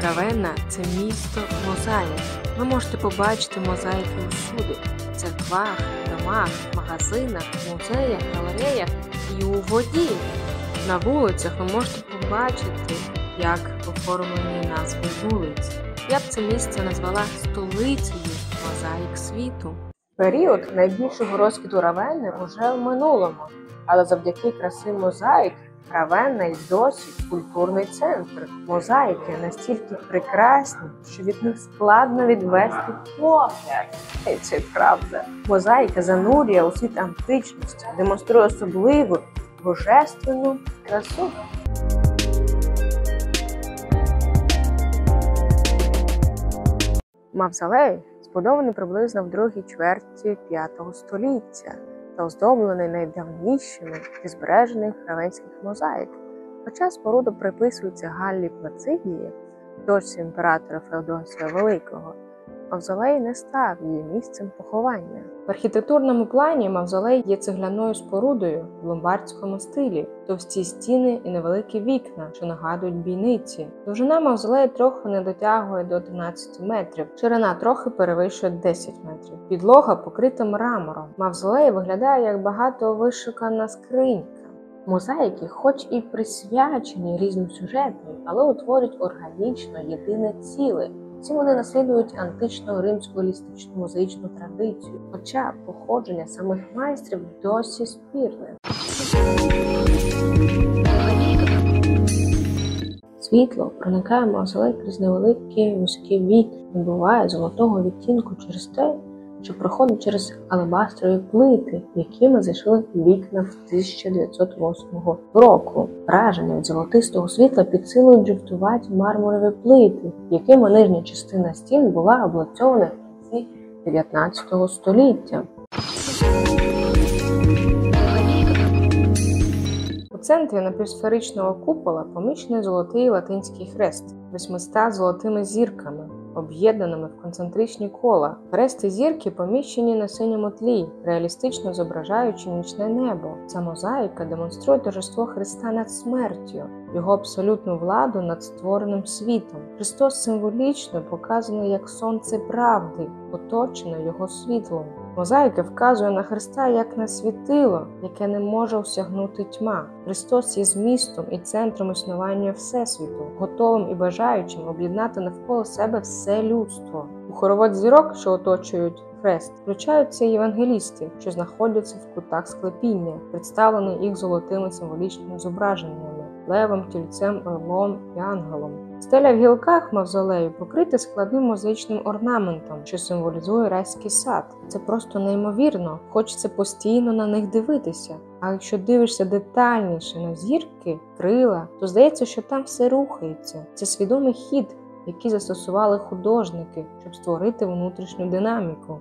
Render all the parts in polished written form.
Равенна – це місто мозаїк. Ви можете побачити мозаїки усюди – в церквах, домах, магазинах, музеях, галереях і у воді. На вулицях ви можете побачити, як оформлені назви вулиць. Я б це місце назвала столицею мозаїк світу. Період найбільшого розквіту Равенни уже в минулому, але завдяки краси мозаїк Равенна й досі культурний центр. Мозаїки настільки прекрасні, що від них складно відвести погляд. І це правда. Мозаїка занурює у світ античності, демонструє особливу, божественну красу. Мавзолей збудований приблизно в другій чверті V століття та оздоблений найдавнішими зі збережених равенських мозаїк. Хоча споруда приписується Галлі Плацидії, дочці імператора Феодосія Великого, мавзолей не став її місцем поховання. В архітектурному плані мавзолей є цегляною спорудою в ломбардському стилі, товсті стіни і невеликі вікна, що нагадують бійниці. Довжина мавзолею трохи не дотягує до 13 метрів, ширина трохи перевищує 10 метрів. Підлога покрита мрамором. Мавзолей виглядає як багато вишукана скринька. Мозаїки, хоч і присвячені різним сюжетам, але утворюють органічно єдине ціле. Ці вони наслідують античну римську елістичну мозаїчну традицію, хоча походження самих майстрів досі спірне. Світло проникає в мавзолей крізь невеликі вузькі вікна, набуває золотого відтінку через те, що проходить через алебастрові плити, якими зайшли вікна в 1908 року. Враження від золотистого світла підсилують жовтуваті мармурові плити, якими нижня частина стін була облицьована в кінці 19 століття. У центрі напівсферичного купола поміщений золотий латинський хрест 800 золотими зірками, об'єднаними в концентричні кола. Хрест і зірки поміщені на синьому тлі, реалістично зображаючи нічне небо. Ця мозаїка демонструє торжество Христа над смертю, його абсолютну владу над створеним світом. Христос символічно показаний як сонце правди, оточене його світлом. Мозаїка вказує на Христа як на світило, яке не може осягнути тьма. Христос є змістом і центром існування Всесвіту, готовим і бажаючим об'єднати навколо себе все людство. У хоровод зірок, що оточують хрест, включаються євангелісти, що знаходяться в кутах склепіння, представлені їх золотими символічними зображеннями – левом, тільцем, орлом і ангелом. Стеля в гілках мавзолею покрита складним мозаїчним орнаментом, що символізує райський сад. Це просто неймовірно, хочеться постійно на них дивитися. А якщо дивишся детальніше на зірки, крила, то здається, що там все рухається. Це свідомий хід, який застосували художники, щоб створити внутрішню динаміку.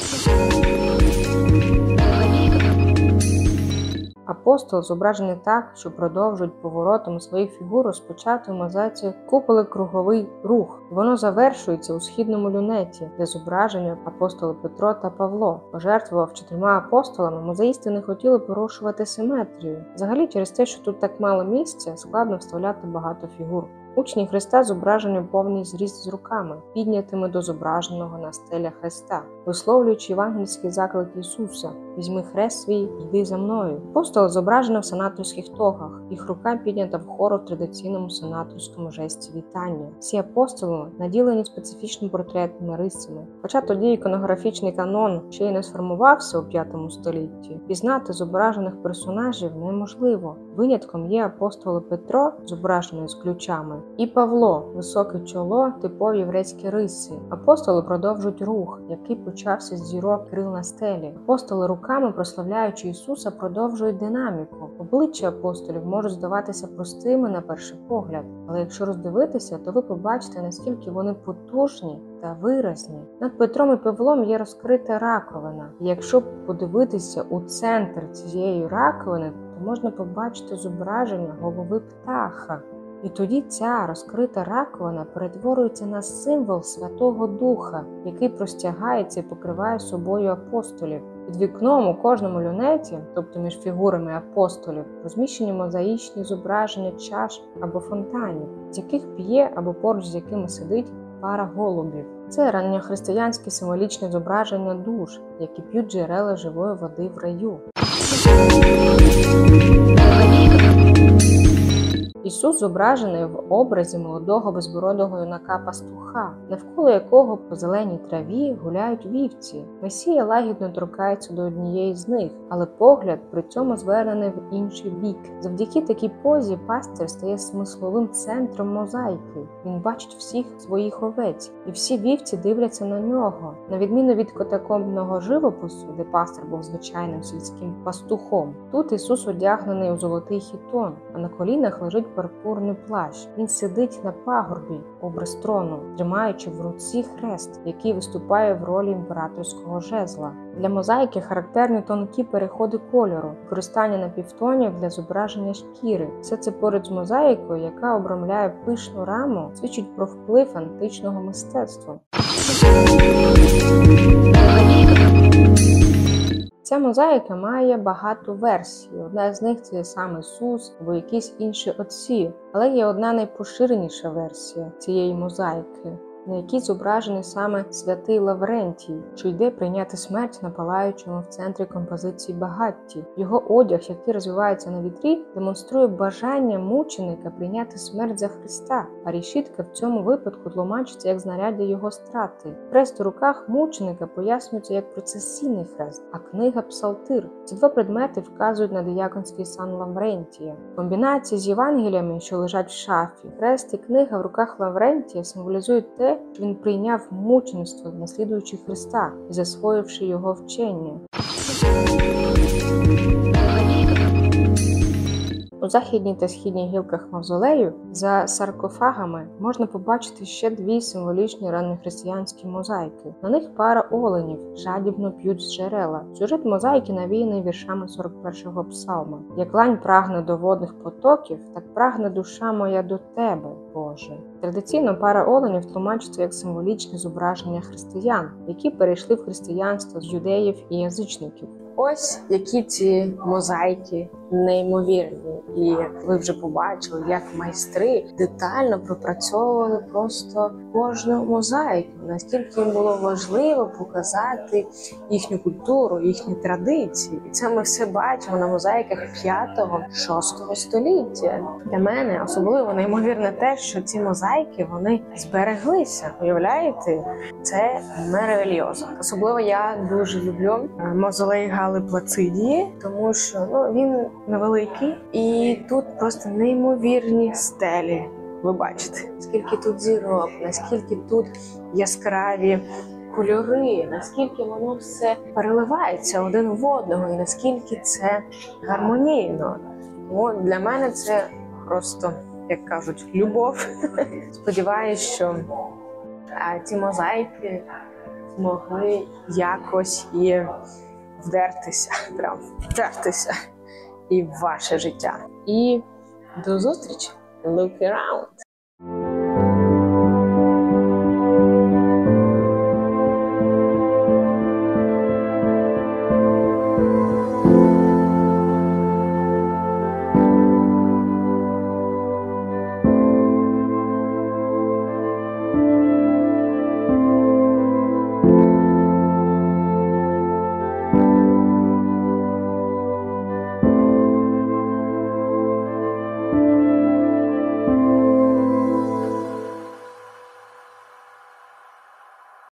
Апостол зображений так, що продовжують поворотом своїх фігур розпочати в мозаїці куполи круговий рух. Воно завершується у східному люнеті, де зображення апостоли Петро та Павло. Пожертвував 4 апостолами, мозаїсти не хотіли порушувати симетрію. Взагалі, через те, що тут так мало місця, складно вставляти багато фігур. Учні Христа зображені в повний зріст з руками, піднятими до зображеного на стелях Христа, висловлюючи євангельський заклик Ісуса «Візьми хрест свій, йди за мною». Апостоли зображені в сенаторських тогах, їх рука піднята вгору в традиційному сенаторському жесті вітання. Всі апостоли наділені специфічними портретними рисами. Хоча тоді іконографічний канон ще й не сформувався у V столітті, пізнати зображених персонажів неможливо. Винятком є апостоли Петро, зображений з ключами, і Павло – високе чоло, типові єврейські риси. Апостоли продовжують рух, який почався з зірок крил на стелі. Апостоли руками, прославляючи Ісуса, продовжують динаміку. Обличчя апостолів можуть здаватися простими на перший погляд, але якщо роздивитися, то ви побачите, наскільки вони потужні та виразні. Над Петром і Павлом є розкрита раковина. І якщо подивитися у центр цієї раковини, то можна побачити зображення голови птаха. І тоді ця розкрита раковина перетворюється на символ Святого Духа, який простягається і покриває собою апостолів. Під вікном у кожному люнеті, тобто між фігурами апостолів, розміщені мозаїчні зображення чаш або фонтанів, з яких п'є або поруч з якими сидить пара голубів. Це ранньохристиянське символічне зображення душ, які п'ють джерела живої води в раю. Ісус зображений в образі молодого безбородого юнака-пастуха, навколо якого по зеленій траві гуляють вівці. Месія лагідно торкається до однієї з них, але погляд при цьому звернений в інший бік. Завдяки такій позі пастир стає смисловим центром мозаїки. Він бачить всіх своїх овець, і всі вівці дивляться на нього. На відміну від катакомбного живопису, де пастир був звичайним сільським пастухом, тут Ісус одягнений у золотий хітон, а на колінах лежить пурпурний плащ. Він сидить на пагорбі, образ трону, тримаючи в руці хрест, який виступає в ролі імператорського жезла. Для мозаїки характерні тонкі переходи кольору, використання напівтонів для зображення шкіри. Все це поряд з мозаїкою, яка обрамляє пишну раму, свідчить про вплив античного мистецтва. Ця мозаїка має багато версій. Одна з них – це сам Ісус або якісь інші отці. Але є одна найпоширеніша версія цієї мозаїки, на якій зображений саме святий Лаврентій, що йде прийняти смерть на палаючому в центрі композиції багатті. Його одяг, який розвивається на вітрі, демонструє бажання мученика прийняти смерть за Христа, а решітка в цьому випадку тлумачиться як знаряддя його страти. Хрест у руках мученика пояснюється як процесійний хрест, а книга – псалтир. Ці два предмети вказують на дияконський сан Лаврентія. В комбінації з Євангеліями, що лежать в шафі, хрест і книга в руках Лаврентія символізують те, що він прийняв мучеництво, наслідуючи Христа і засвоївши його вчення. У західній та східній гілках мавзолею за саркофагами можна побачити ще дві символічні ранньохристиянські мозаїки. На них пара оленів жадібно п'ють з джерела. Сюжет мозаїки навіяний віршами 41-го псалма. «Як лань прагне до водних потоків, так прагне душа моя до тебе, Боже». Традиційно пара оленів тлумачиться як символічне зображення християн, які перейшли в християнство з юдеїв і язичників. Ось які ці мозаїки неймовірні. І ви вже побачили, як майстри детально пропрацьовували просто кожну мозаїку, наскільки їм було важливо показати їхню культуру, їхні традиції. І це ми все бачимо на мозаїках 5-6 століття. Для мене особливо неймовірне те, що ці мозаїки, вони збереглися. Уявляєте? Це Меревельйоза. Особливо я дуже люблю мавзолей Галли Плацидії, тому що він невеликий, і тут просто неймовірні стелі. Ви бачите, скільки тут зірок, наскільки тут яскраві кольори, наскільки воно все переливається один в одного, і наскільки це гармонійно. Для мене це просто, як кажуть, любов. Сподіваюсь, що ці мозаїки змогли якось і вдертися і в ваше життя. І до зустрічі! Look around!